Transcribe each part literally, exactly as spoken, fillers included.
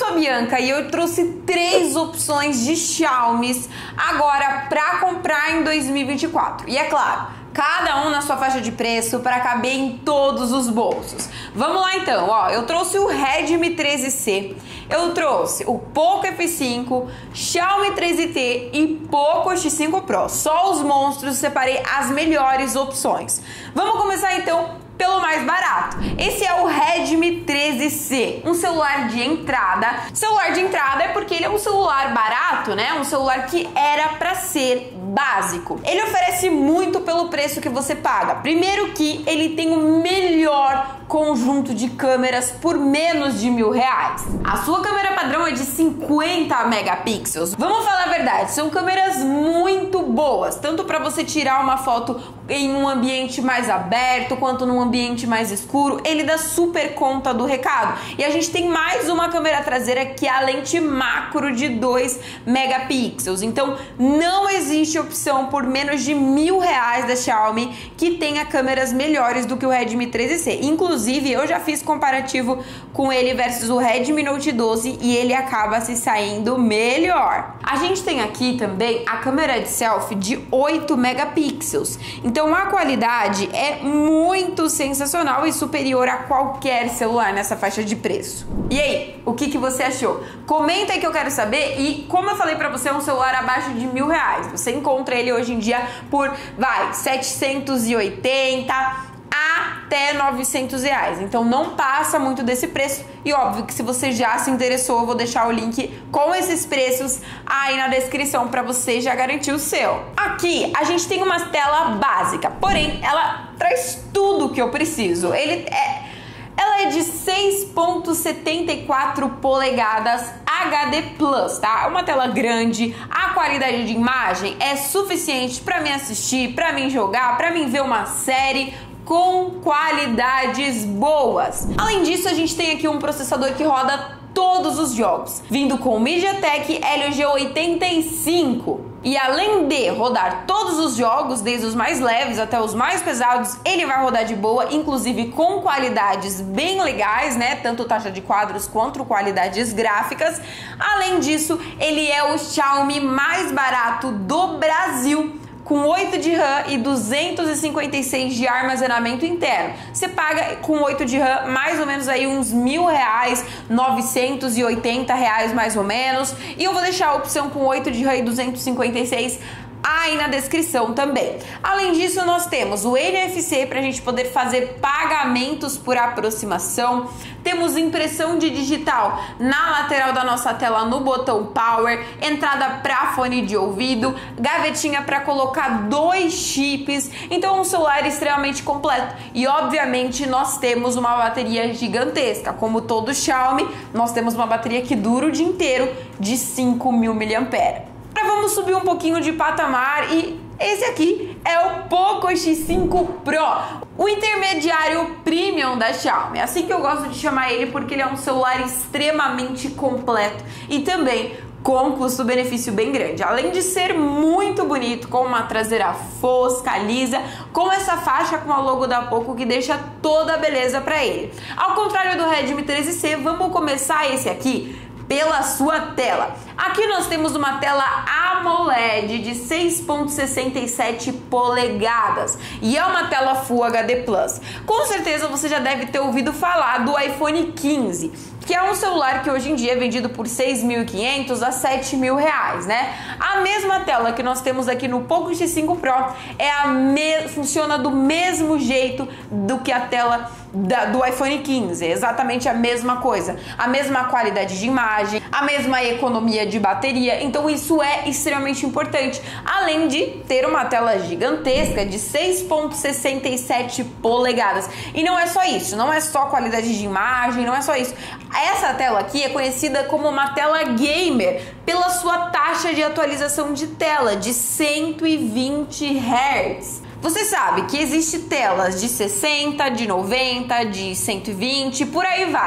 sou a Bianca e eu trouxe três opções de Xiaomi agora para comprar em dois mil e vinte e quatro. E é claro, cada um na sua faixa de preço para caber em todos os bolsos. Vamos lá então, ó, eu trouxe o Redmi treze C, eu trouxe o Poco F cinco, Xiaomi treze T e Poco X cinco Pro. Só os monstros, separei as melhores opções. Vamos começar então pelo mais barato. Esse é o Redmi treze C, um celular de entrada. Celular de entrada é porque ele é um celular barato, né? Um celular que era para ser básico. Ele oferece muito pelo preço que você paga. Primeiro que ele tem o melhor conjunto de câmeras por menos de mil reais. A sua câmera padrão é de cinquenta megapixels. Vamos falar a verdade, são câmeras muito boas, tanto para você tirar uma foto em um ambiente mais aberto, quanto num ambiente mais escuro. Ele dá super conta do recado. E a gente tem mais uma câmera traseira que é a lente macro de dois megapixels. Então não existe opção por menos de mil reais da Xiaomi que tenha câmeras melhores do que o Redmi treze C. Inclusive eu já fiz comparativo com ele versus o Redmi Note doze e ele acaba se saindo melhor. A gente tem aqui também a câmera de selfie de oito megapixels. Então a qualidade é muito sensacional e superior a qualquer celular nessa faixa de preço. E aí, o que, que você achou? Comenta aí que eu quero saber. E como eu falei pra você, é um celular abaixo de mil reais. Você encontra ele hoje em dia por, vai, setecentos e oitenta até novecentos reais. Então não passa muito desse preço. E óbvio que se você já se interessou, eu vou deixar o link com esses preços aí na descrição para você já garantir o seu. Aqui a gente tem uma tela básica, porém ela traz tudo o que eu preciso. Ele é, ela é de seis ponto setenta e quatro polegadas H D plus, tá? É uma tela grande, a qualidade de imagem é suficiente para mim assistir, para mim jogar, para mim ver uma série com qualidades boas. Além disso, a gente tem aqui um processador que roda todos os jogos, vindo com o MediaTek Helio G oitenta e cinco. E além de rodar todos os jogos, desde os mais leves até os mais pesados, ele vai rodar de boa, inclusive com qualidades bem legais, né? Tanto taxa de quadros quanto qualidades gráficas. Além disso, ele é o Xiaomi mais barato do Brasil, com oito de RAM e duzentos e cinquenta e seis de armazenamento interno. Você paga com oito de RAM mais ou menos aí uns mil reais, novecentos e oitenta reais mais ou menos. E eu vou deixar a opção com oito de RAM e duzentos e cinquenta e seis aí na descrição também. Além disso, nós temos o N F C para a gente poder fazer pagamentos por aproximação. Temos impressão de digital na lateral da nossa tela no botão Power, entrada para fone de ouvido, gavetinha para colocar dois chips. Então é um celular extremamente completo. E obviamente nós temos uma bateria gigantesca. Como todo Xiaomi, nós temos uma bateria que dura o dia inteiro de cinco mil miliampères-hora. Agora vamos subir um pouquinho de patamar e esse aqui é o Poco X cinco Pro, o intermediário premium da Xiaomi. É assim que eu gosto de chamar ele, porque ele é um celular extremamente completo e também com custo-benefício bem grande. Além de ser muito bonito, com uma traseira fosca, lisa, com essa faixa com a logo da Poco que deixa toda a beleza para ele. Ao contrário do Redmi treze C, vamos começar esse aqui pela sua tela. Aqui nós temos uma tela AMOLED de seis ponto sessenta e sete polegadas e é uma tela Full H D plus. Com certeza você já deve ter ouvido falar do iPhone quinze, que é um celular que hoje em dia é vendido por seis mil e quinhentos a sete mil reais, né? A mesma tela que nós temos aqui no Poco X cinco Pro é a me... funciona do mesmo jeito do que a tela da, do iPhone quinze, é exatamente a mesma coisa, a mesma qualidade de imagem, a mesma economia de bateria. Então isso é extremamente importante, além de ter uma tela gigantesca de seis ponto sessenta e sete polegadas. E não é só isso, não é só qualidade de imagem, não é só isso. Essa tela aqui é conhecida como uma tela gamer pela sua taxa de atualização de tela de cento e vinte hertz. Você sabe que existe telas de sessenta, de noventa, de cento e vinte, por aí vai.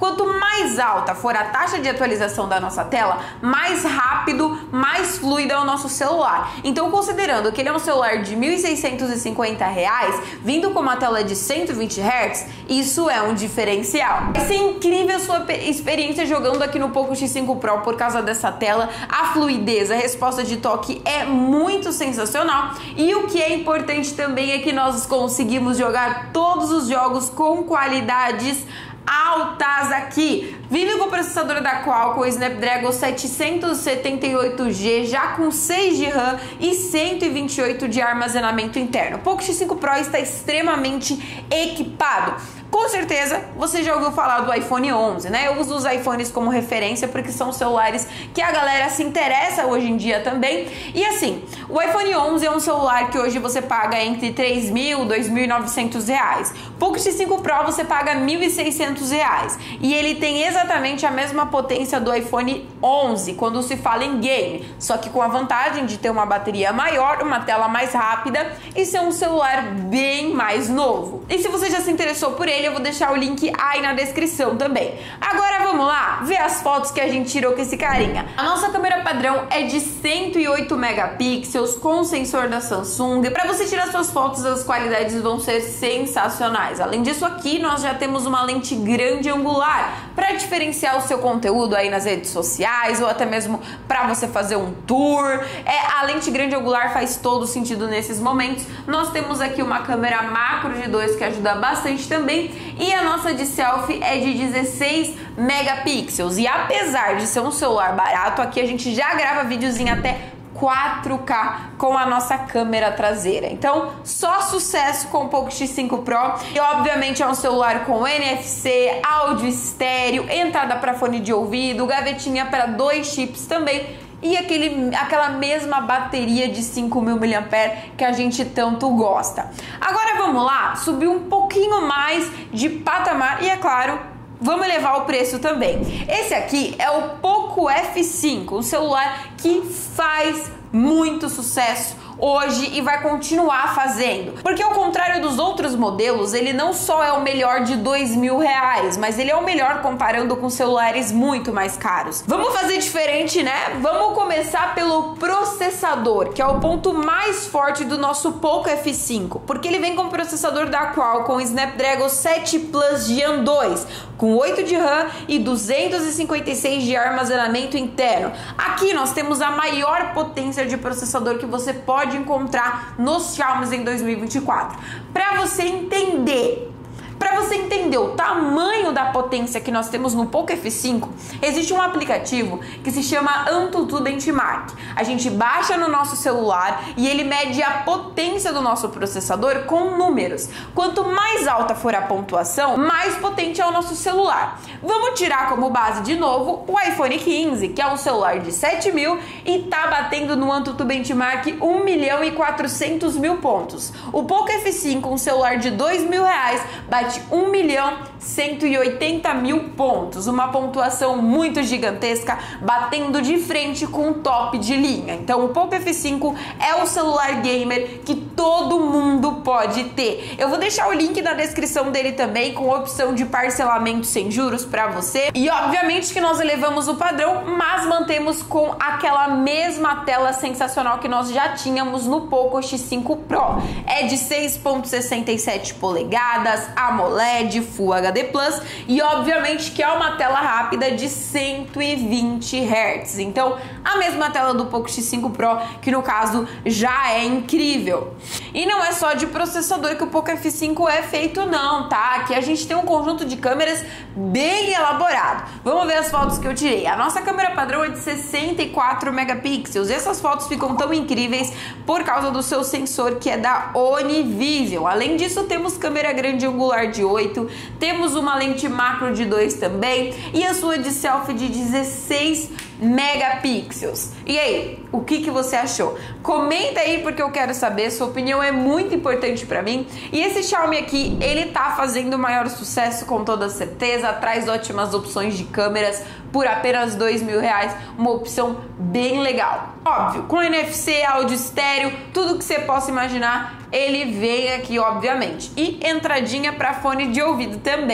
Quanto mais alta for a taxa de atualização da nossa tela, mais rápido, mais fluido é o nosso celular. Então, considerando que ele é um celular de mil seiscentos e cinquenta reais, vindo com uma tela de cento e vinte hertz, isso é um diferencial. Vai ser incrível a sua experiência jogando aqui no Poco X cinco Pro por causa dessa tela. A fluidez, a resposta de toque é muito sensacional. E o que é importante também é que nós conseguimos jogar todos os jogos com qualidades altas aqui. Vindo com o processador da Qualcomm Snapdragon setecentos e setenta e oito G, já com seis de RAM e cento e vinte e oito de armazenamento interno. O Poco X cinco Pro está extremamente equipado. Com certeza você já ouviu falar do iPhone onze, né? Eu uso os iPhones como referência porque são celulares que a galera se interessa hoje em dia também. E assim, o iPhone onze é um celular que hoje você paga entre três mil e dois mil e novecentos reais. O Poco X cinco Pro você paga mil e seiscentos reais. E ele tem exatamente a mesma potência do iPhone onze quando se fala em game, só que com a vantagem de ter uma bateria maior, uma tela mais rápida e ser um celular bem mais novo. E se você já se interessou por ele, eu vou deixar o link aí na descrição também. Agora vamos lá ver as fotos que a gente tirou com esse carinha. A nossa câmera padrão é de cento e oito megapixels com sensor da Samsung. Para você tirar suas fotos, as qualidades vão ser sensacionais. Além disso, aqui nós já temos uma lente grande angular para diferenciar o seu conteúdo aí nas redes sociais ou até mesmo para você fazer um tour. É, a lente grande angular faz todo sentido nesses momentos. Nós temos aqui uma câmera macro de dois que ajuda bastante também. E a nossa de selfie é de dezesseis megapixels. E apesar de ser um celular barato, aqui a gente já grava vídeos em até quatro K com a nossa câmera traseira. Então, só sucesso com o Poco X cinco Pro. E obviamente é um celular com N F C, áudio estéreo, entrada para fone de ouvido, gavetinha para dois chips também. E aquele, aquela mesma bateria de cinco mil miliampères hora que a gente tanto gosta. Agora vamos lá, subir um pouquinho mais de patamar e, é claro, vamos elevar o preço também. Esse aqui é o Poco F cinco, um celular que faz muito sucesso hoje e vai continuar fazendo, porque ao contrário dos outros modelos, ele não só é o melhor de dois mil reais, mas ele é o melhor comparando com celulares muito mais caros. Vamos fazer diferente, né? Vamos começar pelo processador, que é o ponto mais forte do nosso Poco F cinco, porque ele vem com o processador da Qualcomm Snapdragon sete Plus Gen dois, com oito de RAM e duzentos e cinquenta e seis de armazenamento interno. Aqui nós temos a maior potência de processador que você pode encontrar nos Xiaomi em dois mil e vinte e quatro. Para você entender, para você entender o tamanho da potência que nós temos no Poco F cinco, existe um aplicativo que se chama AnTuTu Benchmark. A gente baixa no nosso celular e ele mede a potência do nosso processador com números. Quanto mais alta for a pontuação, mais potente é o nosso celular. Vamos tirar como base de novo o iPhone quinze, que é um celular de sete mil e tá batendo no AnTuTu Benchmark um milhão e quatrocentos mil pontos. O Poco F cinco, um celular de dois mil reais, bate um milhão cento e oitenta mil pontos, uma pontuação muito gigantesca, batendo de frente com o top de linha. Então o Poco F cinco é o celular gamer que todo mundo pode ter. Eu vou deixar o link na descrição dele também, com opção de parcelamento sem juros para você. E obviamente que nós elevamos o padrão, mas mantemos com aquela mesma tela sensacional que nós já tínhamos no Poco X cinco Pro. É de seis vírgula sessenta e sete polegadas, AMOLED, Full H D Plus, e obviamente que é uma tela rápida de cento e vinte hertz. Então, a mesma tela do Poco X cinco Pro, que no caso já é incrível. E não é só de processador que o Poco F cinco é feito não, tá? Aqui a gente tem um conjunto de câmeras bem elaborado. Vamos ver as fotos que eu tirei. A nossa câmera padrão é de sessenta e quatro megapixels. E essas fotos ficam tão incríveis por causa do seu sensor, que é da Onivision. Além disso, temos câmera grande angular de oito, temos uma lente macro de dois também e a sua de selfie de dezesseis megapixels. E aí, o que que você achou? Comenta aí porque eu quero saber, sua opinião é muito importante para mim. E esse Xiaomi aqui, ele tá fazendo maior sucesso com toda certeza, traz ótimas opções de câmeras por apenas dois mil reais, uma opção bem legal. Óbvio, com N F C, áudio estéreo, tudo que você possa imaginar, ele vem aqui, obviamente. E entradinha para fone de ouvido também.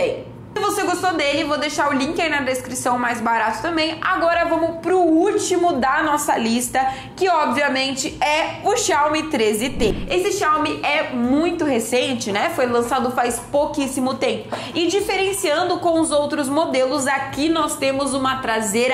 Se você gostou dele, vou deixar o link aí na descrição, mais barato também. Agora vamos pro último da nossa lista, que obviamente é o Xiaomi treze T. Esse Xiaomi é muito recente, né? Foi lançado faz pouquíssimo tempo. E diferenciando com os outros modelos, aqui nós temos uma traseira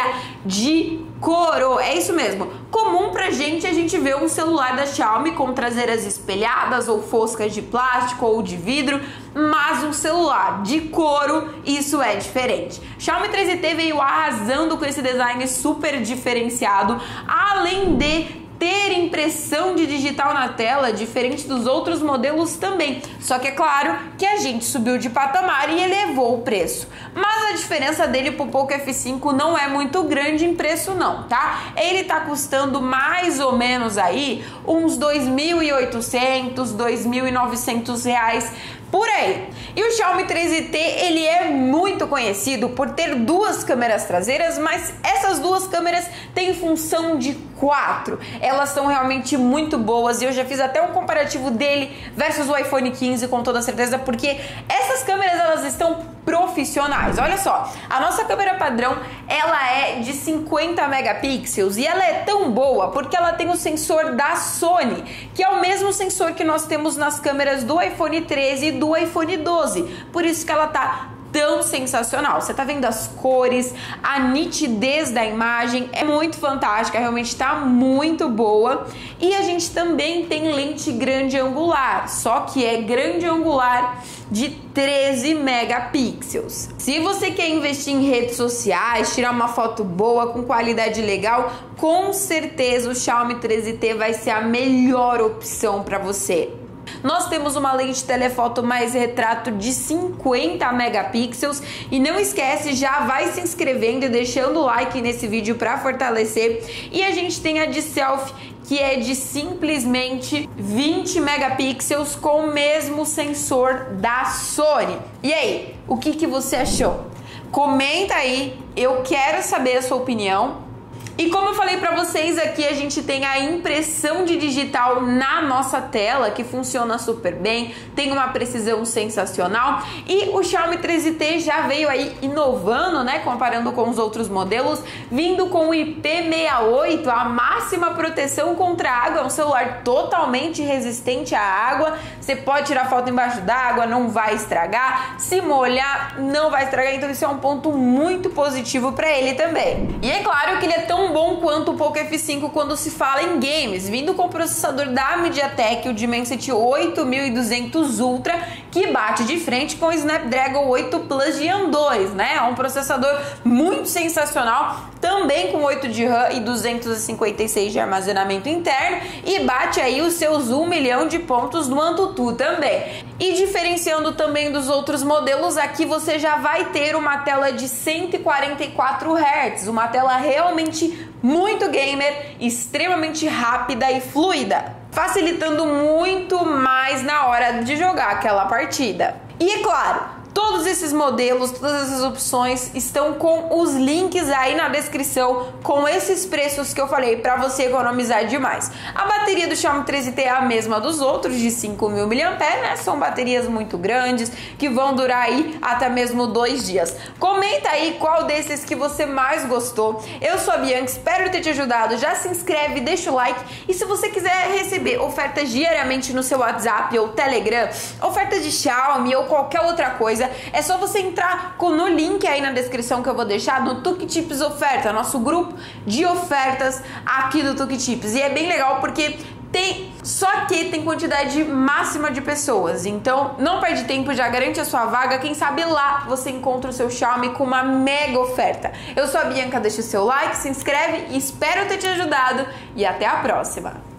de couro. É isso mesmo. Comum pra gente a gente ver um celular da Xiaomi com traseiras espelhadas ou foscas de plástico ou de vidro, mas um celular de couro, isso é diferente. Xiaomi treze T veio arrasando com esse design super diferenciado, além de ter impressão de digital na tela, diferente dos outros modelos também. Só que é claro que a gente subiu de patamar e elevou o preço. Mas a diferença dele pro Poco F cinco não é muito grande em preço não, tá? Ele tá custando mais ou menos aí uns dois mil e oitocentos, dois mil e novecentos reais por aí. E o Xiaomi treze T, ele é muito conhecido por ter duas câmeras traseiras, mas essas duas câmeras têm função de quatro. Elas são realmente muito boas e eu já fiz até um comparativo dele versus o iPhone quinze com toda certeza, porque essas câmeras elas estão profissionais. Olha só, a nossa câmera padrão, ela é de cinquenta megapixels e ela é tão boa porque ela tem o sensor da Sony, que é o mesmo sensor que nós temos nas câmeras do iPhone treze e do iPhone doze. Por isso que ela tá tão sensacional. Você tá vendo as cores, a nitidez da imagem é muito fantástica, realmente tá muito boa. E a gente também tem lente grande angular, só que é grande angular de treze megapixels. Se você quer investir em redes sociais, tirar uma foto boa com qualidade legal, com certeza o Xiaomi treze T vai ser a melhor opção para você. Nós temos uma lente telefoto mais retrato de cinquenta megapixels e não esquece, já vai se inscrevendo e deixando o like nesse vídeo para fortalecer. E a gente tem a de selfie, que é de simplesmente vinte megapixels com o mesmo sensor da Sony. E aí, o que que você achou? Comenta aí, eu quero saber a sua opinião. E como eu falei pra vocês, aqui a gente tem a impressão de digital na nossa tela, que funciona super bem, tem uma precisão sensacional. E o Xiaomi treze T já veio aí inovando, né, comparando com os outros modelos, vindo com o I P sessenta e oito, a máxima proteção contra a água, é um celular totalmente resistente à água. Você pode tirar foto embaixo d'água, não vai estragar, se molhar, não vai estragar, então isso é um ponto muito positivo pra ele também. E é claro que ele é tão bom quanto o Poco F cinco quando se fala em games, vindo com o processador da MediaTek, o Dimensity oito mil e duzentos Ultra, que bate de frente com o Snapdragon oito Plus Gen dois, né? É um processador muito sensacional, também com oito de RAM e duzentos e cinquenta e seis de armazenamento interno, e bate aí os seus um milhão de pontos no AnTuTu também. E diferenciando também dos outros modelos, aqui você já vai ter uma tela de cento e quarenta e quatro hertz, uma tela realmente muito gamer, extremamente rápida e fluida, facilitando muito mais na hora de jogar aquela partida. E é claro, todos esses modelos, todas essas opções estão com os links aí na descrição, com esses preços que eu falei para você economizar demais. A bateria do Xiaomi treze T é a mesma dos outros, de cinco mil miliampères-hora, né? São baterias muito grandes, que vão durar aí até mesmo dois dias. Comenta aí qual desses que você mais gostou. Eu sou a Bianca, espero ter te ajudado. Já se inscreve, deixa o like. E se você quiser receber ofertas diariamente no seu WhatsApp ou Telegram, ofertas de Xiaomi ou qualquer outra coisa, é só você entrar no link aí na descrição que eu vou deixar no Tukitips Oferta, nosso grupo de ofertas aqui do Tukitips. E é bem legal porque tem, só que tem quantidade máxima de pessoas, então não perde tempo, já garante a sua vaga. Quem sabe lá você encontra o seu Xiaomi com uma mega oferta. Eu sou a Bianca, deixa o seu like, se inscreve, espero ter te ajudado e até a próxima.